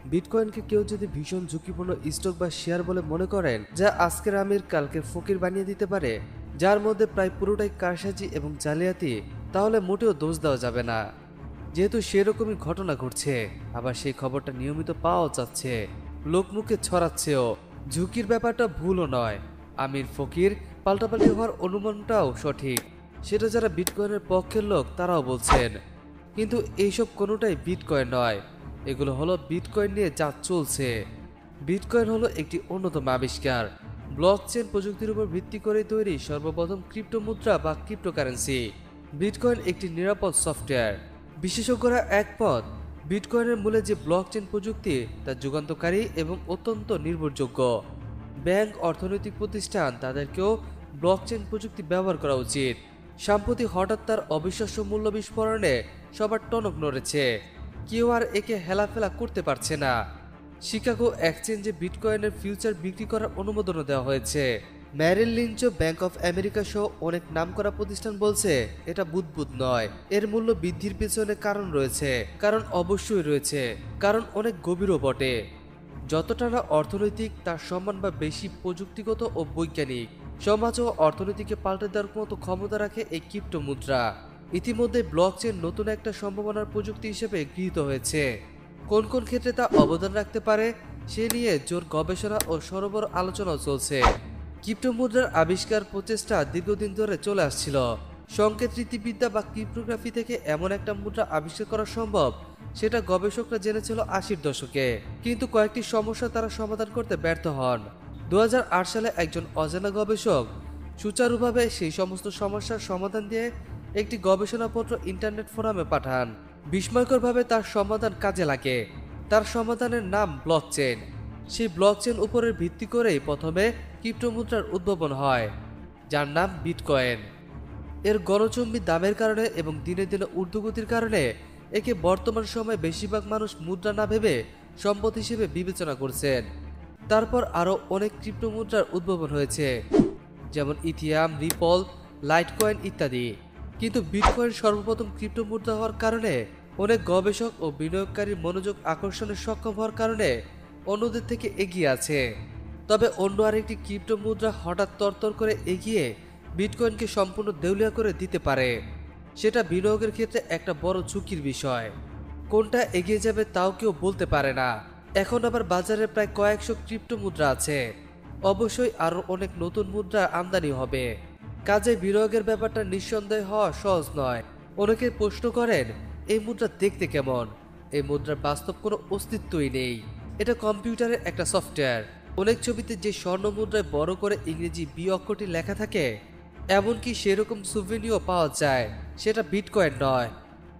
বিটকয়েনকে কেউ যদি ভীষণ ঝুঁকিপূর্ণ স্টক বা শেয়ার বলে মনে করেন, যা আজকের আমির কালকের ফকির বানিয়ে দিতে পারে, যার মধ্যে প্রায় পুরোটাই কারসাজি এবং জালিয়াতি, তাহলে মোটেও দোষ দেওয়া যাবে না। যেহেতু সেরকমই ঘটনা ঘটছে, আবার সেই খবরটা নিয়মিত পাওয়া যাচ্ছে, লোকমুখে ছড়াচ্ছেও। ঝুঁকির ব্যাপারটা ভুলও নয়, আমির ফকির পাল্টাপাল্টি হওয়ার অনুমানটাও সঠিক। সেটা যারা বিটকয়েনের পক্ষের লোক তারাও বলছেন। কিন্তু এইসব কোনোটাই বিটকয়েন নয়, এগুলো হলো বিটকয়েন নিয়ে যা চলছে। বিটকয়েন হলো একটি অন্যতম আবিষ্কার, ব্লকচেন প্রযুক্তির উপর ভিত্তি করে তৈরি সর্বপ্রথম ক্রিপ্টো মুদ্রা বা ক্রিপ্টোকারেন্সি। বিটকয়েন একটি নিরাপদ সফটওয়্যার। বিশেষজ্ঞরা একমত, বিটকয়েনের মূলে যে ব্লকচেন প্রযুক্তি তা যুগান্তকারী এবং অত্যন্ত নির্ভরযোগ্য। ব্যাংক, অর্থনৈতিক প্রতিষ্ঠান তাদেরকেও ব্লকচেন প্রযুক্তি ব্যবহার করা উচিত। সাম্প্রতিক হঠাৎ তার অবিশ্বাস্য মূল্য বিস্ফোরণে সবার টনক নড়েছে। কেউ আর একে হেলাফেলা করতে পারছে না। শিকাগো এক্সচেঞ্জে বিটকয়েনের ফিউচার বিক্রি করার অনুমোদনও দেওয়া হয়েছে। Merrill Lynch, bank of America সহ অনেক নামকরা প্রতিষ্ঠান বলছে এটা বুদবুদ নয়, এর মূল্য বৃদ্ধির পেছনে কারণ রয়েছে। কারণ অবশ্যই রয়েছে, কারণ অনেক গভীরও বটে। যতটা না অর্থনৈতিক, তার সম্মান বা বেশি প্রযুক্তিগত ও বৈজ্ঞানিক। সমাজ ও অর্থনীতিকে পাল্টে দেওয়ার মতো ক্ষমতা রাখে এই ক্রিপ্টো মুদ্রা। ইতিমধ্যে ব্লকচেন নতুন একটা সম্ভাবনার প্রযুক্তি হিসেবে গৃহীত হয়েছে। কোন কোন ক্ষেত্রে তা অবদান রাখতে পারে সে নিয়ে জোর গবেষণা ও সরবর আলোচনাও চলছে। ক্রিপ্টো মুদ্রার আবিষ্কার প্রচেষ্টা দীর্ঘদিন ধরে চলে আসছিল। সংকেত রীতিবিদ্যা বা ক্রিপ্টোগ্রাফি থেকে এমন একটা মুদ্রা আবিষ্কার করা সম্ভব, সেটা গবেষকরা জেনেছিল 80-র দশকে। কিন্তু কয়েকটি সমস্যা তারা সমাধান করতে ব্যর্থ হন। 2008 সালে একজন অজানা গবেষক সুচারুভাবে সেই সমস্ত সমস্যার সমাধান দিয়ে একটি গবেষণাপত্র ইন্টারনেট ফোরামে পাঠান। বিস্ময়করভাবে তার সমাধান কাজে লাগে। তার সমাধানের নাম ব্লকচেন। সেই ব্লকচেন উপরের ভিত্তি করেই প্রথমে ক্রিপ্টোমুদ্রার উদ্ভাবন হয়, যার নাম বিটকয়েন। এর গণচম্বী দামের কারণে এবং দিনে দিনে ঊর্ধ্বগতির কারণে একে বর্তমান সময়ে বেশিরভাগ মানুষ মুদ্রা না ভেবে সম্পদ হিসেবে বিবেচনা করছেন। তারপর আরও অনেক ক্রিপ্টোমুদ্রার উদ্ভাবন হয়েছে, যেমন ইথিয়াম, রিপল, লাইটকয়েন ইত্যাদি। কিন্তু বিটকয়েন সর্বপ্রথম ক্রিপ্টো মুদ্রা হওয়ার কারণে, অনেক গবেষক ও বিনিয়োগকারীর মনোযোগ আকর্ষণে সক্ষম হওয়ার কারণে অন্যদের থেকে এগিয়ে আছে। তবে অন্য আরেকটি ক্রিপ্টো মুদ্রা হঠাৎ তরতর করে এগিয়ে বিটকয়েনকে সম্পূর্ণ দেউলিয়া করে দিতে পারে। সেটা বিনিয়োগের ক্ষেত্রে একটা বড় ঝুঁকির বিষয়। কোনটা এগিয়ে যাবে তাও কেউ বলতে পারে না। এখন আবার বাজারে প্রায় কয়েকশো ক্রিপ্টো মুদ্রা আছে। অবশ্যই আরও অনেক নতুন মুদ্রা আমদানি হবে। কাজে বিনিয়োগের ব্যাপারটা নিঃসন্দেহ হওয়া সহজ নয়। অনেকে প্রশ্ন করেন, এই মুদ্রা দেখতে কেমন? এই মুদ্রার বাস্তব কোনো অস্তিত্বই নেই। এটা কম্পিউটারের একটা সফটওয়্যার। অনেক ছবিতে যে স্বর্ণ মুদ্রায় বড় করে ইংরেজি বি অক্ষরটি লেখা থাকে, এমনকি সেরকম সুভেনিও পাওয়া যায়, সেটা বিটকয়েন নয়।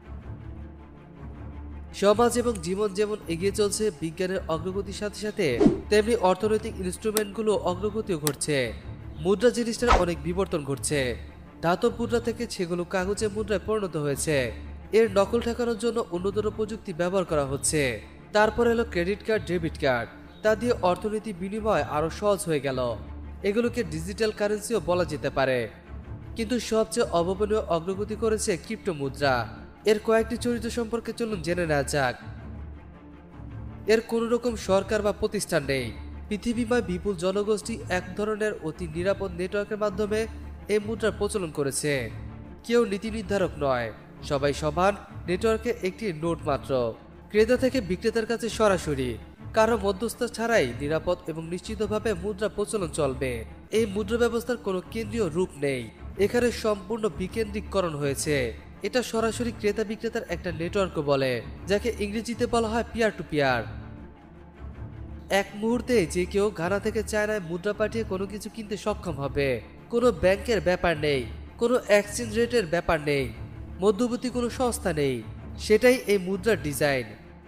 সমাজ এবং জীবন যেমন এগিয়ে চলছে বিজ্ঞানের অগ্রগতির সাথে সাথে, তেমনি অর্থনৈতিক ইনস্ট্রুমেন্টগুলো অগ্রগতিও ঘটছে। মুদ্রা জিনিসটার অনেক বিবর্তন ঘটছে। ধাতব মুদ্রা থেকে সেগুলো কাগজে মুদ্রায় পরিণত হয়েছে। এর নকল ঠেকানোর জন্য উন্নতর প্রযুক্তি ব্যবহার করা হচ্ছে। তারপর এলো ক্রেডিট কার্ড, ডেবিট কার্ড। তা দিয়ে অর্থনীতি বিনিময় আরও সহজ হয়ে গেল। এগুলোকে ডিজিটাল কারেন্সিও বলা যেতে পারে। কিন্তু সবচেয়ে অভাবনীয় অগ্রগতি করেছে ক্রিপ্টো মুদ্রা। এর কয়েকটি চরিত্র সম্পর্কে চলুন জেনে নেওয়া যাক। এর কোনো রকম সরকার বা প্রতিষ্ঠান নেই। পৃথিবীময় বিপুল জনগোষ্ঠী এক ধরনের অতি নিরাপদ নেটওয়ার্কের মাধ্যমে এই মুদ্রার প্রচলন করেছে। কেউ নীতি নির্ধারক নয়, সবাই সমান। নেটওয়ার্কে একটি নোট মাত্র, ক্রেতা থেকে বিক্রেতার কাছে সরাসরি, কারো মধ্যস্থ ছাড়াই নিরাপদ এবং নিশ্চিতভাবে মুদ্রা প্রচলন চলবে। এই মুদ্রা ব্যবস্থার কোনো কেন্দ্রীয় রূপ নেই। এখানে সম্পূর্ণ বিকেন্দ্রিককরণ হয়েছে। এটা সরাসরি ক্রেতা বিক্রেতার একটা নেটওয়ার্ক বলে, যাকে ইংরেজিতে বলা হয় পিয়ার টু পিয়ার। এক মুহূর্তে যে কেউ ঘানা থেকে চায়নায় মুদ্রা পাঠিয়ে কোনো কিছু কিনতে সক্ষম হবে। কোনো ব্যাংকের ব্যাপার নেই, কোনো এক্সচেঞ্জ রেটের ব্যাপার নেই, মধ্যবর্তী কোনো সংস্থা নেই। সেটাই এই মুদ্রার ডিজাইন।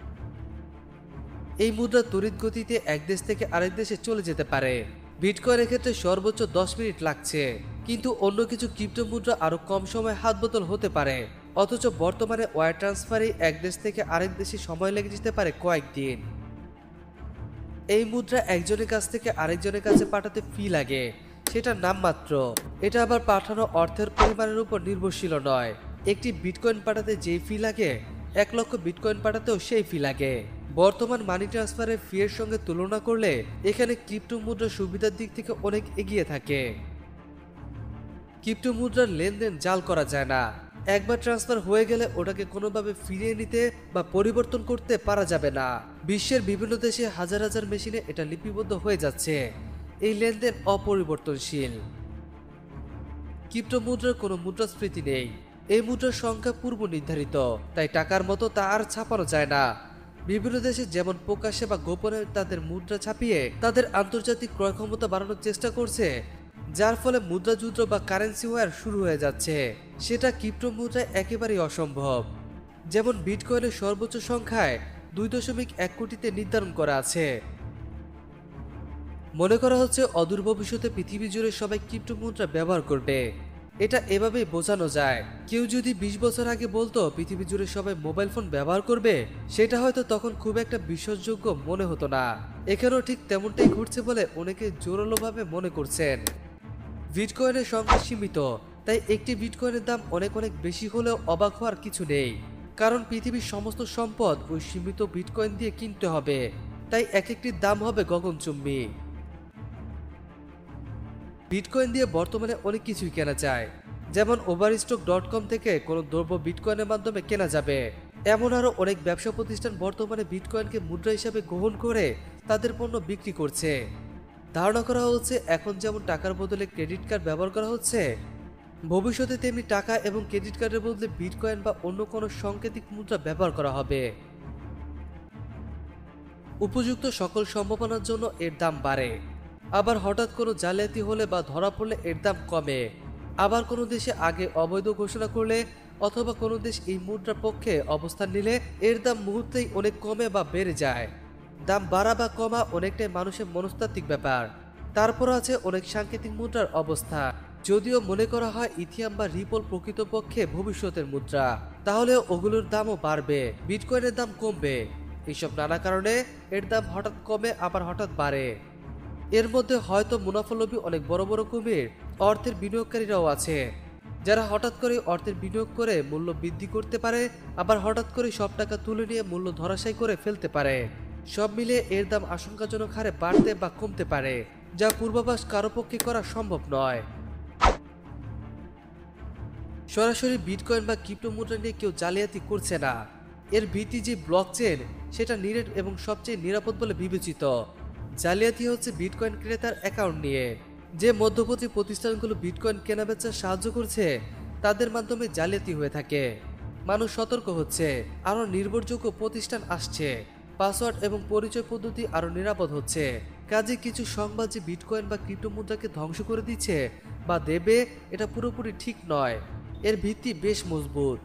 এই মুদ্রা তড়িৎ গতিতে এক দেশ থেকে আরেক দেশে চলে যেতে পারে। বিটকয়েনের ক্ষেত্রে সর্বোচ্চ 10 মিনিট লাগছে। কিন্তু অন্য কিছু ক্রিপ্টো মুদ্রা আরো কম সময় হাত বোতল হতে পারে। অথচ বর্তমানে ওয়্যার ট্রান্সফারে এক দেশ থেকে আরেক দেশে সময় লেগে যেতে পারে কয়েকদিন। এই মুদ্রা একজনের কাছ থেকে আরেকজনের কাছে পাঠাতে ফি লাগে, সেটা নামমাত্র। এটা আবার পাঠানো অর্থের পরিমাণের উপর নির্ভরশীল নয়। একটি বিটকয়েন পাঠাতে যেই ফি লাগে, 1 লক্ষ বিটকয়েন পাঠাতেও সেই ফি লাগে। বর্তমান মানি ট্রান্সফারের ফি এর সঙ্গে তুলনা করলে এখানে ক্রিপ্টো মুদ্রার সুবিধার দিক থেকে অনেক এগিয়ে থাকে। ক্রিপ্টো মুদ্রার লেনদেন জাল করা যায় না। একবার ট্রান্সফার হয়ে গেলে ওটাকে কোনোভাবে ফিরিয়ে নিতে বা পরিবর্তন করতে পারা যাবে না। বিশ্বের বিভিন্ন দেশে হাজার হাজার মেশিনে এটা লিপিবদ্ধ হয়ে যাচ্ছে। এই লেনদেন অপরিবর্তনশীল। ক্রিপ্টো মুদ্রার কোনো মুদ্রাস্ফীতি নেই। এই মুদ্রার সংখ্যা পূর্ব নির্ধারিত, তাই টাকার মতো তা আর ছাপানো যায় না। বিভিন্ন দেশে যেমন প্রকাশ্যে বা গোপনে তাদের মুদ্রা ছাপিয়ে তাদের আন্তর্জাতিক ক্রয় ক্ষমতা বাড়ানোর চেষ্টা করছে, যার ফলে মুদ্রাযুদ্ধ বা কারেন্সি ওয়ার শুরু হয়ে যাচ্ছে। সেটা ক্রিপ্টো মুদ্রায় একেবারেই অসম্ভব। যেমন বিটকয়েনের সর্বোচ্চ সংখ্যায় 2.1 কোটিতে নির্ধারণ করা আছে। মনে করা হচ্ছে অদূর ভবিষ্যতে পৃথিবী জুড়ে সবাই ক্রিপ্টো মুদ্রা ব্যবহার করবে। এটা এভাবেই বোঝানো যায়, কেউ যদি 20 বছর আগে বলতো পৃথিবী জুড়ে সবাই মোবাইল ফোন ব্যবহার করবে, সেটা হয়তো তখন খুব একটা বিশ্বাসযোগ্য মনে হতো না। এখানেও ঠিক তেমনটাই ঘটছে বলে অনেকে জোরালোভাবে মনে করছেন। বিটকয়েনের সংখ্যা সীমিত, তাই একটি বিটকয়েনের দাম অনেক অনেক বেশি হলেও অবাক হওয়ার কিছু নেই। কারণ পৃথিবীর সমস্ত সম্পদ ওই সীমিত বিটকয়েন দিয়ে কিনতে হবে, তাই এক একটির দাম হবে গগনচুম্বী। বিটকয়েন দিয়ে বর্তমানে অনেক কিছুই কেনা যায়। যেমন overstock.com থেকে কোনো দ্রব্য বিটকয়েনের মাধ্যমে কেনা যাবে। এমন আরও অনেক ব্যবসা প্রতিষ্ঠান বর্তমানে বিটকয়েনকে মুদ্রা হিসাবে গ্রহণ করে তাদের পণ্য বিক্রি করছে। ধারণা করা হচ্ছে এখন যেমন টাকার বদলে ক্রেডিট কার্ড ব্যবহার করা হচ্ছে, ভবিষ্যতে তেমনি টাকা এবং ক্রেডিট কার্ডের বদলে বিটকয়েন বা অন্য কোনো সাংকেতিক মুদ্রা ব্যবহার করা হবে। উপযুক্ত সকল সম্ভাবনার জন্য এর দাম বাড়ে, আবার হঠাৎ কোনো জালিয়াতি হলে বা ধরা পড়লে এর দাম কমে। আবার কোনো দেশে আগে অবৈধ ঘোষণা করলে অথবা কোনো দেশ এই মুদ্রার পক্ষে অবস্থান নিলে এর দাম মুহূর্তেই অনেক কমে বা বেড়ে যায়। দাম বাড়া বা কমা অনেকটাই মানুষের মনস্তাত্ত্বিক ব্যাপার। তারপর আছে অনেক সাংকেতিক মুদ্রার অবস্থা। যদিও মনে করা হয় ইথিয়াম বা রিপল প্রকৃতপক্ষে ভবিষ্যতের মুদ্রা, তাহলে ওগুলোর দামও বাড়বে, বিটকয়েনের দাম কমবে। এইসব নানা কারণে এর দাম হঠাৎ কমে আবার হঠাৎ বাড়ে। এর মধ্যে হয়তো মুনাফালোভী অনেক বড় বড় কুমির অর্থের বিনিয়োগকারীরাও আছে, যারা হঠাৎ করে অর্থের বিনিয়োগ করে মূল্য বৃদ্ধি করতে পারে, আবার হঠাৎ করে সব টাকা তুলে নিয়ে মূল্য ধরাশায়ী করে ফেলতে পারে। সব মিলিয়ে এর দাম আশঙ্কাজনক হারে বাড়তে বা কমতে পারে, যা পূর্বাভাস কারো পক্ষে করা সম্ভব নয়। সরাসরি বিটকয়েন বা ক্রিপ্টো মুদ্রা নিয়ে কেউ জালিয়াতি করছে না। এর ভিত্তি যে ব্লকচেন, সেটা নিরেট এবং সবচেয়ে নিরাপদ বলে বিবেচিত। জালিয়াতি হচ্ছে বিটকয়েন ক্রেতার অ্যাকাউন্ট নিয়ে। যে মধ্যবর্তী প্রতিষ্ঠানগুলো বিটকয়েন কেনাবেচার সাহায্য করছে, তাদের মাধ্যমে জালিয়াতি হয়ে থাকে। মানুষ সতর্ক হচ্ছে, আরও নির্ভরযোগ্য প্রতিষ্ঠান আসছে, পাসওয়ার্ড এবং পরিচয় পদ্ধতি আরও নিরাপদ হচ্ছে। কাজে কিছু সংবাদ যে বিটকয়েন বা ক্রিপ্টো মুদ্রাকে ধ্বংস করে দিচ্ছে বা দেবে, এটা পুরোপুরি ঠিক নয়। এর ভিত্তি বেশ মজবুত।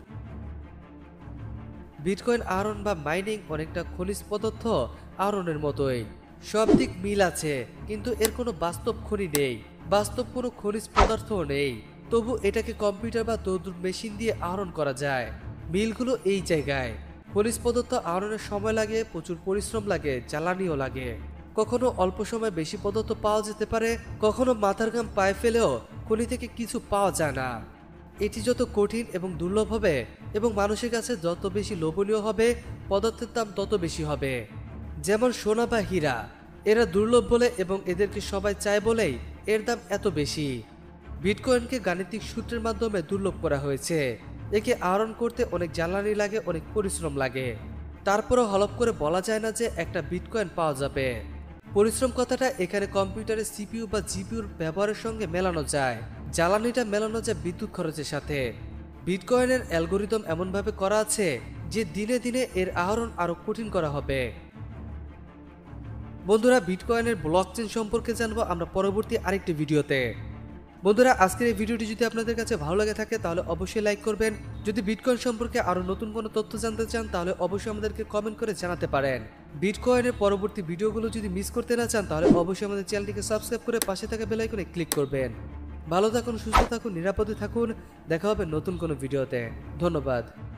বিটকয়েন আহরণ বা মাইনিং অনেকটা খনিজ পদার্থ আহরণের মতোই। সব দিক মিল আছে, কিন্তু এর কোনো বাস্তব খনি নেই, বাস্তব কোনো খনিজ পদার্থও নেই। তবু এটাকে কম্পিউটার বা তদ্রুপ মেশিন দিয়ে আহরণ করা যায়। মিলগুলো এই জায়গায়। খনিজ পদার্থ আহরণের সময় লাগে, প্রচুর পরিশ্রম লাগে, জ্বালানিও লাগে। কখনো অল্প সময় বেশি পদার্থ পাওয়া যেতে পারে, কখনো মাথার ঘাম পায়ে ফেলেও খনি থেকে কিছু পাওয়া যায় না। এটি যত কঠিন এবং দুর্লভ হবে এবং মানুষের কাছে যত বেশি লোভনীয় হবে, পদার্থের দাম তত বেশি হবে। যেমন সোনা বা হীরা, এরা দুর্লভ বলে এবং এদেরকে সবাই চায় বলেই এর দাম এত বেশি। বিটকয়েনকে গাণিতিক সূত্রের মাধ্যমে দুর্লভ করা হয়েছে। একে আহরণ করতে অনেক জ্বালানি লাগে, অনেক পরিশ্রম লাগে। তারপরও হলফ করে বলা যায় না যে একটা বিটকয়েন পাওয়া যাবে। পরিশ্রম কথাটা এখানে কম্পিউটারের সিপিইউ বা জিপিইউর ব্যবহারের সঙ্গে মেলানো যায়। জ্বালানিটা মেলানো যায় বিদ্যুৎ খরচের সাথে। বিটকয়েনের অ্যালগোরিদম এমনভাবে করা আছে যে দিনে দিনে এর আহরণ আরও কঠিন করা হবে। বন্ধুরা, বিটকয়েনের ব্লকচেন সম্পর্কে জানবো আমরা পরবর্তী আরেকটি ভিডিওতে। বন্ধুরা, আজকের এই ভিডিওটি যদি আপনাদের কাছে ভালো লাগে থাকে তাহলে অবশ্যই লাইক করবেন। যদি বিটকয়েন সম্পর্কে আরও নতুন কোনো তথ্য জানতে চান তাহলে অবশ্যই আমাদেরকে কমেন্ট করে জানাতে পারেন। বিটকয়েনের পরবর্তী ভিডিওগুলো যদি মিস করতে না চান তাহলে অবশ্যই আমাদের চ্যানেলটিকে সাবস্ক্রাইব করে পাশে থাকা বেল আইকনে ক্লিক করবেন। ভালো থাকুন, সুস্থ থাকুন, নিরাপদে থাকুন। দেখা হবে নতুন কোনো ভিডিওতে। ধন্যবাদ।